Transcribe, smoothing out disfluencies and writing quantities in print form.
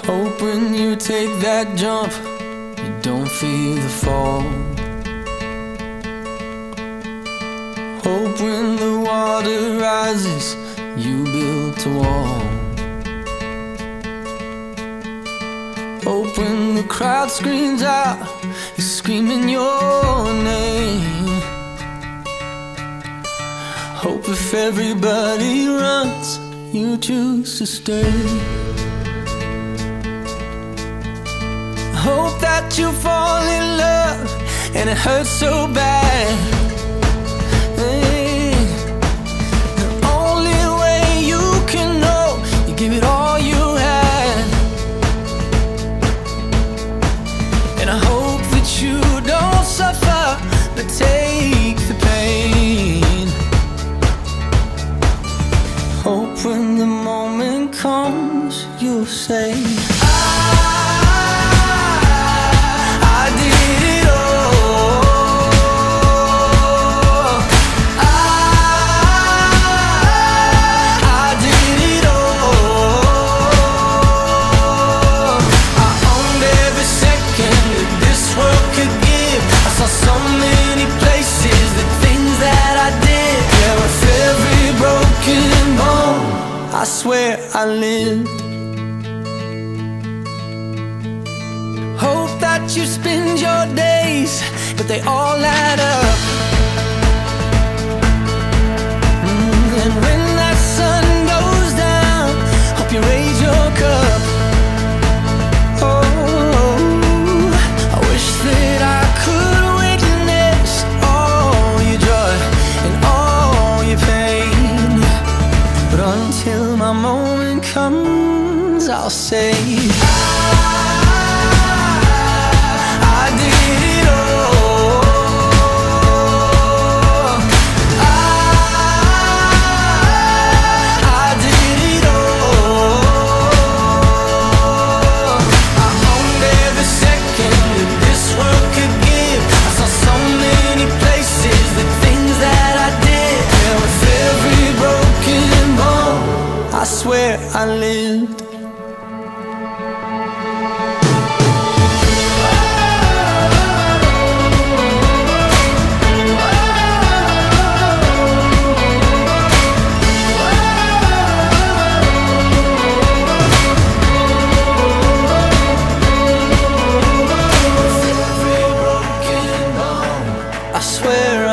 Hope when you take that jump, you don't feel the fall. Hope when the water rises, you build a wall. Hope when the crowd screams out, you're screaming your name. Hope if everybody runs, you choose to stay. Hope that you fall in love and it hurts so bad. Hey, the only way you can know, you give it all you had. And I hope that you don't suffer, but take the pain. Hope when the moment comes, you'll say, I did it all. I did it all. I owned every second that this world could give. I saw so many places, the things that I did. Yeah, with every broken bone, I swear I lived. Hope that you spend your days, but they all add up. And when that sun goes down, hope you raise your cup. Oh, I wish that I could witness all your joy and all your pain. But until my moment comes, I'll say, I did it all. I did it all. I owned every second that this world could give. I saw so many places, the things that I did. Yeah, with every broken bone, I swear I lived. I swear